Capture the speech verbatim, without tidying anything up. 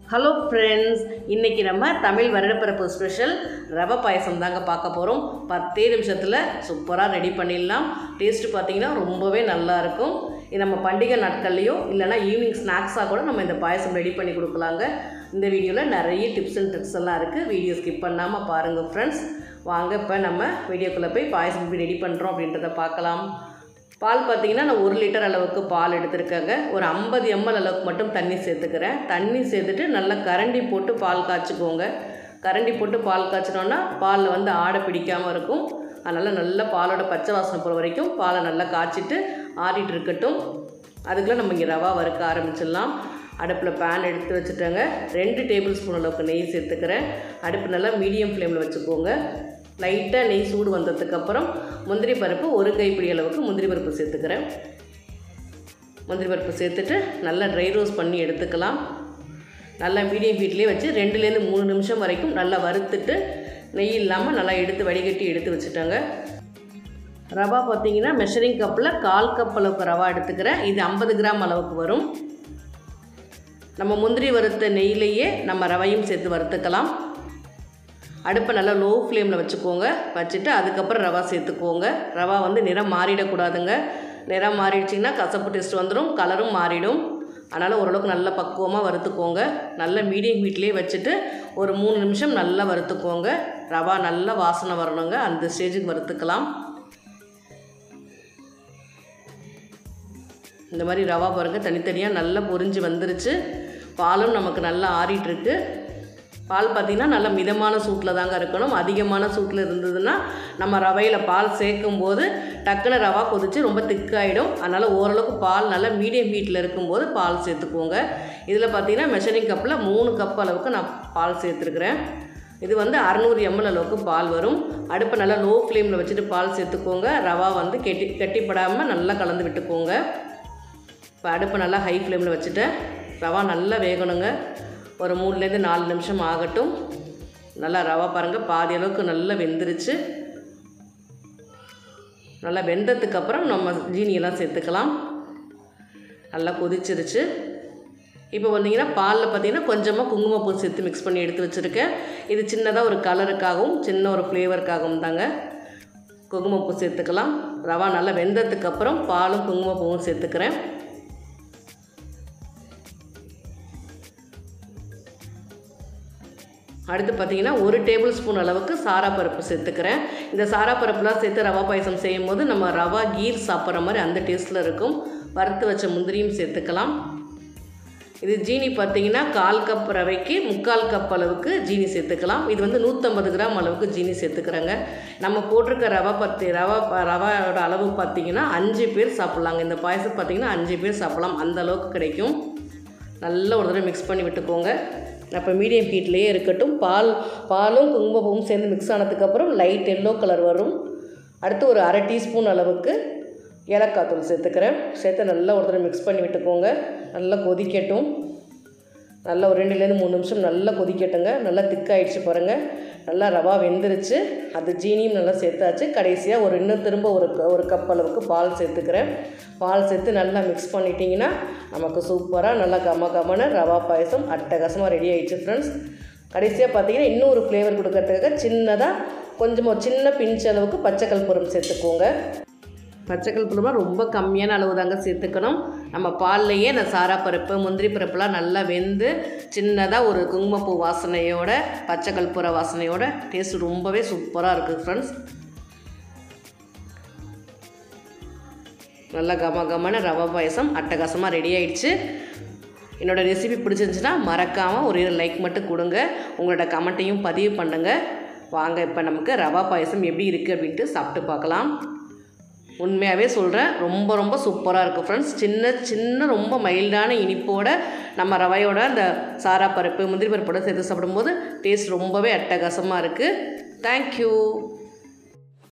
Hello friends, இன்றைக்கி நம்ம Tamil வருடப்பிறப்பு special ரவை பாயசம் தாங்க பார்க்க போகிறோம். பத்தே நிமிஷத்தில் சூப்பராக ரெடி பண்ணிடலாம். டேஸ்ட்டு பார்த்திங்கன்னா ரொம்பவே நல்லாயிருக்கும். இது நம்ம பண்டிகை நாட்கள்லையோ இல்லைனா ஈவினிங் ஸ்நாக்ஸாக கூட நம்ம இந்த பாயசம் ரெடி பண்ணி கொடுக்கலாங்க. இந்த வீடியோவில் நிறைய டிப்ஸ் அண்ட் ட்ரிக்ஸ் எல்லாம் இருக்குது. வீடியோ ஸ்கிப் பண்ணாமல் பாருங்கள் ஃப்ரெண்ட்ஸ். வாங்க இப்போ நம்ம வீடியோக்குள்ளே போய் பாயசம் எப்படி ரெடி பண்ணுறோம் அப்படின்றத பார்க்கலாம். பால் பார்த்திங்கன்னா நான் ஒரு லிட்டர் அளவுக்கு பால் எடுத்துருக்கேங்க. ஒரு ஐம்பது எம்எல் அளவுக்கு மட்டும் தண்ணி சேர்த்துக்கிறேன். தண்ணி சேர்த்துட்டு நல்லா கரண்டி போட்டு பால் காய்ச்சிக்கோங்க. கரண்டி போட்டு பால் காய்ச்சினோன்னா பாலில் வந்து ஆடை பிடிக்காமல் இருக்கும். அதனால் நல்லா பாலோட பச்சை வாசனை போகிற வரைக்கும் பாலை நல்லா காய்ச்சிட்டு ஆறிட்டு இருக்கட்டும். அதுக்குள்ளே நம்ம இங்கே ரவா வறுக்க ஆரம்பிச்சிடலாம். அடுப்பில் பேன் எடுத்து வச்சுட்டேங்க. ரெண்டு டேபிள் ஸ்பூன் அளவுக்கு நெய் சேர்த்துக்கிறேன். அடுப்பு நல்லா மீடியம் ஃப்ளேமில் வச்சுக்கோங்க. லைட்டாக நெய் சூடு வந்ததுக்கப்புறம் முந்திரி பருப்பு ஒரு கைப்பிடி அளவுக்கு முந்திரி பருப்பு சேர்த்துக்கிறேன். முந்திரி பருப்பு சேர்த்துட்டு நல்லா ட்ரை ரோஸ்ட் பண்ணி எடுத்துக்கலாம். நல்லா மீடியம் ஹீட்லேயே வச்சு ரெண்டுலேருந்து மூணு நிமிஷம் வரைக்கும் நல்லா வறுத்துட்டு நெய் இல்லாமல் நல்லா எடுத்து வடிகட்டி எடுத்து வச்சுட்டேங்க. ரவா பார்த்திங்கன்னா மெஷரிங் கப்பில் கால் கப் அளவுக்கு ரவா எடுத்துக்கிறேன். இது ஐம்பது கிராம் அளவுக்கு வரும். நம்ம முந்திரி வறுத்த நெய்யிலேயே நம்ம ரவையும் சேர்த்து வறுத்துக்கலாம். அடுப்பை நல்லா லோ ஃப்ளேமில் வச்சுக்கோங்க. வச்சுட்டு அதுக்கப்புறம் ரவா சேர்த்துக்கோங்க. ரவா வந்து நிறம் மாறிடக்கூடாதுங்க. நிறம் மாறிடுச்சிங்கன்னா கசப்பு டேஸ்ட் வந்துடும், கலரும் மாறிடும். அதனால் ஓரளவுக்கு நல்லா பக்குவமாக வறுத்துக்கோங்க. நல்ல மீடியம் ஹீட்லேயே வச்சுட்டு ஒரு மூணு நிமிஷம் நல்லா வறுத்துக்கோங்க. ரவா நல்லா வாசனை வரணுங்க. அந்த ஸ்டேஜுக்கு வறுத்துக்கலாம். இந்த மாதிரி ரவா பாருங்கள் தனித்தனியாக நல்லா பொரிஞ்சு வந்துருச்சு. பாலும் நமக்கு நல்லா ஆறிட்டுருக்கு. பால் பார்த்திங்கன்னா நல்லா மிதமான சூட்டில் தாங்க இருக்கணும். அதிகமான சூட்டில் இருந்ததுன்னா நம்ம ரவையில் பால் சேர்க்கும் போது டக்குன்னு ரவா கொதித்து ரொம்ப திக்காயிடும். அதனால் ஓரளவுக்கு பால் நல்லா மீடியம் ஹீட்டில் இருக்கும்போது பால் சேர்த்துக்கோங்க. இதில் பார்த்திங்கன்னா மெஷரிங் கப்பில் மூணு கப் அளவுக்கு நான் பால் சேர்த்துருக்குறேன். இது வந்து அறநூறு எம்எல் அளவுக்கு பால் வரும். அடுப்பை நல்லா லோ ஃப்ளேமில் வச்சுட்டு பால் சேர்த்துக்கோங்க. ரவா வந்து கெட்டி கட்டிப்படாமல் நல்லா கலந்து விட்டுக்கோங்க. இப்போ அடுப்பை நல்லா ஹை ஃப்ளேமில் வச்சுட்டேன். ரவா நல்லா வேகணுங்க. ஒரு மூணுலேருந்து நாலு நிமிஷம் ஆகட்டும். நல்லா ரவா பாருங்கள் பாதி அளவுக்கு நல்லா வெந்துருச்சு. நல்லா வெந்ததுக்கப்புறம் நம்ம ஜீனியெல்லாம் சேர்த்துக்கலாம். நல்லா கொதிச்சிருச்சு. இப்போ வந்தீங்கன்னா பாலில் பார்த்திங்கன்னா கொஞ்சமாக குங்குமப்பூ சேர்த்து மிக்ஸ் பண்ணி எடுத்து வச்சுருக்கேன். இது சின்னதாக ஒரு கலருக்காகவும் சின்ன ஒரு ஃப்ளேவருக்காகவும் தாங்க. குங்குமப்பூ சேர்த்துக்கலாம். ரவா நல்லா வெந்ததுக்கப்புறம் பாலும் குங்குமப்பூவும் சேர்த்துக்கிறேன். அடுத்து பார்த்திங்கன்னா ஒரு டேபிள் ஸ்பூன் அளவுக்கு சாராப்பருப்பு சேர்த்துக்கிறேன். இந்த சாராப்பருப்புலாம் சேர்த்து ரவா பாயசம் செய்யும் போது நம்ம ரவா கீர் சாப்பிட்ற மாதிரி அந்த டேஸ்ட்டில் இருக்கும். வறுத்து வச்ச முந்திரியும் சேர்த்துக்கலாம். இது ஜீனி பார்த்திங்கன்னா கால் கப் ரவைக்கு முக்கால் கப் அளவுக்கு ஜீனி சேர்த்துக்கலாம். இது வந்து நூற்றம்பது கிராம் அளவுக்கு ஜீனி சேர்த்துக்கிறேங்க. நம்ம போட்டிருக்க ரவா பத்தி ரவா ரவாவோட அளவு பார்த்திங்கன்னா அஞ்சு பேர் சாப்பிட்லாங்க. இந்த பாயசம் பார்த்திங்கன்னா அஞ்சு பேர் சாப்பிட்லாம், அந்த அளவுக்கு கிடைக்கும். நல்லா ஒரு தடவை மிக்ஸ் பண்ணி விட்டுக்கோங்க. அப்போ மீடியம் ஹீட்லேயே இருக்கட்டும். பால் பாலும் குங்குமப்பூவும் சேர்ந்து மிக்ஸ் ஆனதுக்கப்புறம் லைட் எல்லோ கலர் வரும். அடுத்து ஒரு அரை டீஸ்பூன் அளவுக்கு ஏலக்காய் தூள் சேர்த்துக்கிறேன். சேர்த்து நல்லா ஒரு தடவை மிக்ஸ் பண்ணி விட்டுக்கோங்க. நல்லா கொதிக்கட்டும். நல்லா ஒரு ரெண்டுலேருந்து மூணு நிமிஷம் நல்லா கொதிக்கட்டுங்க. நல்லா திக்காயிடுச்சு பாருங்கள். நல்லா ரவா வெந்துருச்சு. அது ஜீனியும் நல்லா சேர்த்தாச்சு. கடைசியாக ஒரு இன்னும் திரும்ப ஒரு ஒரு கப் அளவுக்கு பால் சேர்த்துக்கிறேன். பால் சேர்த்து நல்லா மிக்ஸ் பண்ணிட்டீங்கன்னா நமக்கு சூப்பராக நல்லா கம கமன ரவா பாயசம் அட்டகாசமாக ரெடி ஆகிடுச்சு ஃப்ரெண்ட்ஸ். கடைசியாக பார்த்தீங்கன்னா இன்னும் ஒரு ஃப்ளேவர் கொடுக்கறதுக்காக சின்னதாக கொஞ்சமாக ஒரு சின்ன பிஞ்ச் அளவுக்கு பச்சை கற்பூரம் சேர்த்துக்கோங்க. பச்சை கற்பூரமாக ரொம்ப கம்மியான அளவு தாங்க சேர்த்துக்கணும். நம்ம பால்லையே அந்த சாராப்பருப்பு முந்திரி பருப்புலாம் நல்லா வெந்து சின்னதாக ஒரு குங்குமப்பூ வாசனையோட பச்சை கற்பூர வாசனையோட டேஸ்ட் ரொம்பவே சூப்பராக இருக்குது ஃப்ரெண்ட்ஸ். நல்லா கம கமான ரவா பாயசம் அட்டகாசமாக ரெடி ஆகிடுச்சு. என்னோடய ரெசிபி பிடிச்சிருந்துச்சுன்னா மறக்காமல் ஒரு லைக் மட்டும் கொடுங்க. உங்களோட கமெண்ட்டையும் பதிவு பண்ணுங்கள். வாங்க இப்போ நமக்கு ரவா பாயசம் எப்படி இருக்குது அப்படின்ட்டு சாப்பிட்டு பார்க்கலாம். உண்மையாகவே சொல்கிறேன், ரொம்ப ரொம்ப சூப்பராக இருக்குது ஃப்ரெண்ட்ஸ். சின்ன சின்ன ரொம்ப மைல்டான இனிப்போடு நம்ம ரவையோட அந்த சாராப்பருப்பு முந்திரி பருப்போட சேர்த்து சாப்பிடும்போது டேஸ்ட் ரொம்பவே அட்டகாசமாக இருக்குது. தேங்க்யூ.